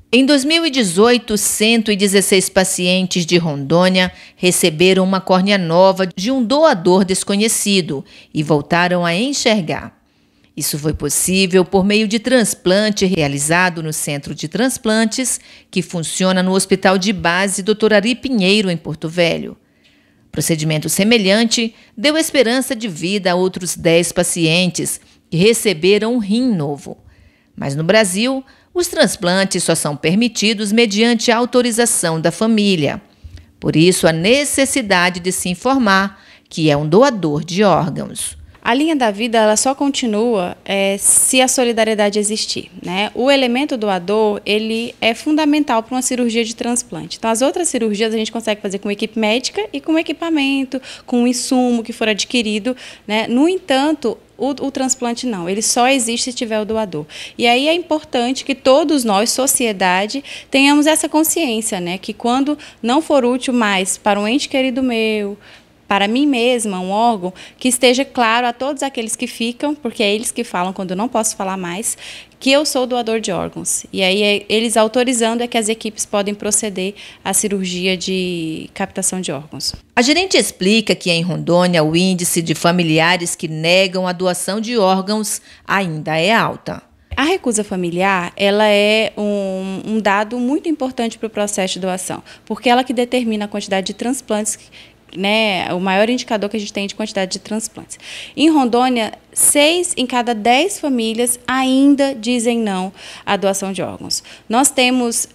Em 2018, 116 pacientes de Rondônia receberam uma córnea nova de um doador desconhecido e voltaram a enxergar. Isso foi possível por meio de transplante realizado no Centro de Transplantes, que funciona no Hospital de Base Dr. Ari Pinheiro, em Porto Velho. Procedimento semelhante deu esperança de vida a outros 10 pacientes que receberam um rim novo. Mas no Brasil, os transplantes só são permitidos mediante autorização da família. Por isso, a necessidade de se informar que é um doador de órgãos. A linha da vida ela só continua se a solidariedade existir, né? O elemento doador ele é fundamental para uma cirurgia de transplante. Então, as outras cirurgias a gente consegue fazer com equipe médica e com equipamento, com o insumo que for adquirido, né? No entanto, o transplante não, ele só existe se tiver o doador. E aí é importante que todos nós, sociedade, tenhamos essa consciência, né? Que quando não for útil mais para um ente querido meu, para mim mesma, um órgão, que esteja claro a todos aqueles que ficam, porque é eles que falam quando eu não posso falar mais, que eu sou doador de órgãos. E aí, eles autorizando é que as equipes podem proceder à cirurgia de captação de órgãos. A gerente explica que em Rondônia o índice de familiares que negam a doação de órgãos ainda é alta. A recusa familiar ela é um dado muito importante para o processo de doação, porque ela que determina a quantidade de transplantes, né, o maior indicador que a gente tem de quantidade de transplantes. Em Rondônia, 6 em cada 10 famílias ainda dizem não à doação de órgãos. Nós temos,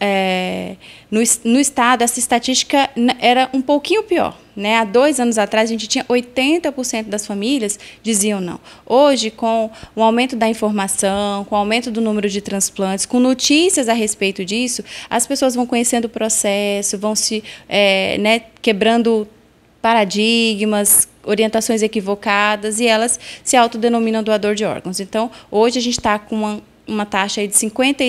no estado, essa estatística era um pouquinho pior, né? Há 2 anos atrás, a gente tinha 80% das famílias diziam não. Hoje, com o aumento da informação, com o aumento do número de transplantes, com notícias a respeito disso, as pessoas vão conhecendo o processo, vão se quebrando paradigmas, orientações equivocadas, e elas se autodenominam doador de órgãos. Então, hoje a gente está com uma taxa aí de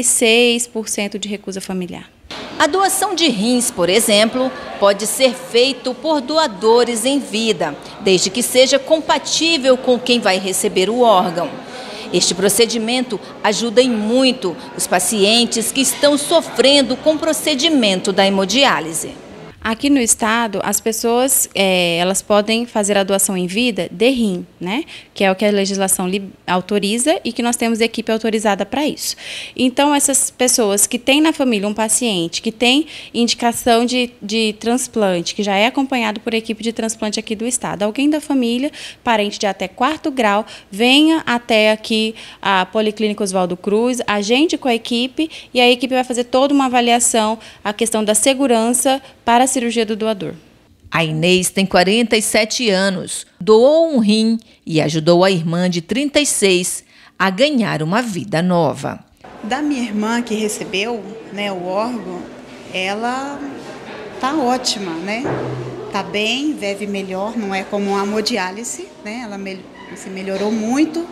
56% de recusa familiar. A doação de rins, por exemplo, pode ser feito por doadores em vida, desde que seja compatível com quem vai receber o órgão. Este procedimento ajuda em muito os pacientes que estão sofrendo com o procedimento da hemodiálise. Aqui no estado, as pessoas elas podem fazer a doação em vida de rim, né? Que é o que a legislação autoriza e que nós temos equipe autorizada para isso. Então, essas pessoas que têm na família um paciente que tem indicação de transplante, que já é acompanhado por equipe de transplante aqui do estado, alguém da família, parente de até 4º grau, venha até aqui a Policlínica Oswaldo Cruz, agende com a equipe e a equipe vai fazer toda uma avaliação, a questão da segurança para a cirurgia do doador. A Inês tem 47 anos, doou um rim e ajudou a irmã de 36 a ganhar uma vida nova. Da minha irmã que recebeu, né, o órgão, ela tá ótima, né? Tá bem, vive melhor, não é como a hemodiálise, né? Ela se melhorou muito.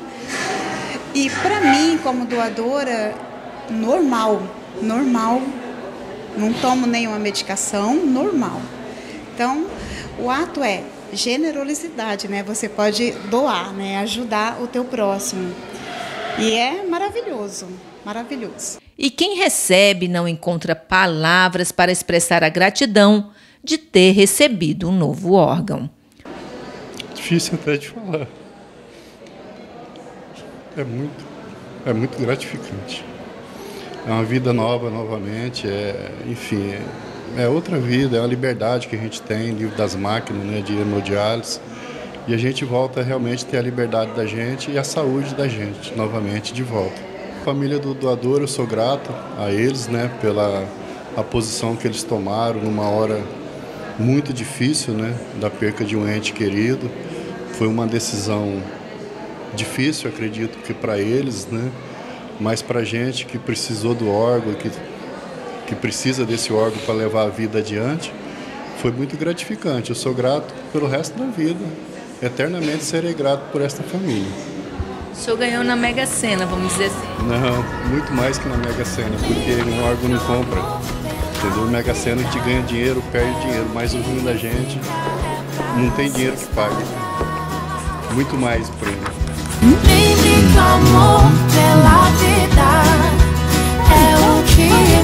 E para mim, como doadora, normal. Não tomo nenhuma medicação, normal. Então, o ato é generosidade, né? Você pode doar, né? Ajudar o teu próximo. E é maravilhoso, maravilhoso. E quem recebe não encontra palavras para expressar a gratidão de ter recebido um novo órgão. Difícil até de falar. É muito gratificante. É uma vida nova novamente, enfim, é outra vida, é uma liberdade que a gente tem, livre das máquinas, né, de hemodiálise, e a gente volta a realmente ter a liberdade da gente e a saúde da gente, novamente, de volta. A família do doador, eu sou grato a eles, né, pela a posição que eles tomaram numa hora muito difícil, né, da perca de um ente querido. Foi uma decisão difícil, acredito que para eles, né, mas para a gente que precisou do órgão, que precisa desse órgão para levar a vida adiante, foi muito gratificante. Eu sou grato pelo resto da vida. Eternamente serei grato por esta família. O senhor ganhou na Mega Sena, vamos dizer assim? Não, muito mais que na Mega Sena, porque um órgão não compra. Entendeu? Mega Sena te ganha dinheiro, perde dinheiro, mas o rim da gente não tem dinheiro que pague. Muito mais prêmio. Amor pela vida é o que